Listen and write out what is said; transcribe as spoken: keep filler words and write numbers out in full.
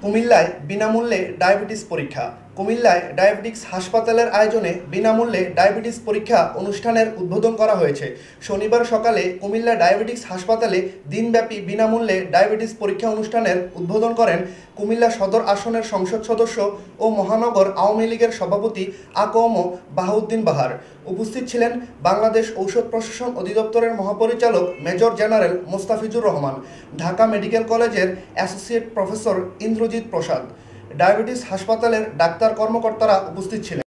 কুমিল্লায় বিনামূল্যে ডায়াবেটিস পরীক্ষা। কুমিল্লায় ডায়াবেটিস হাসপাতালের আয়োজনে বিনামূল্যে ডায়াবেটিস পরীক্ষা অনুষ্ঠানের উদ্বোধন করা হয়েছে। শনিবার সকালে কুমিল্লা ডায়াবেটিস হাসপাতালে দিনব্যাপী বিনামূল্যে ডায়াবেটিস পরীক্ষা অনুষ্ঠানের উদ্বোধন করেন কুমিল্লা সদর আসনের সংসদ সদস্য ও মহানগর আওয়ামী লীগের সভাপতি আ ক ম বাহাউদ্দিন বাহার। উপস্থিত ছিলেন বাংলাদেশ ঔষধ প্রশাসন অধিদপ্তরের মহাপরিচালক major general Mostafizur Rahman, Dhaka medical কলেজের associate professor Indrajit Prasad. Diabetes হাসপাতালের ডাক্তার কর্মকর্তারা উপস্থিত ছিলেন।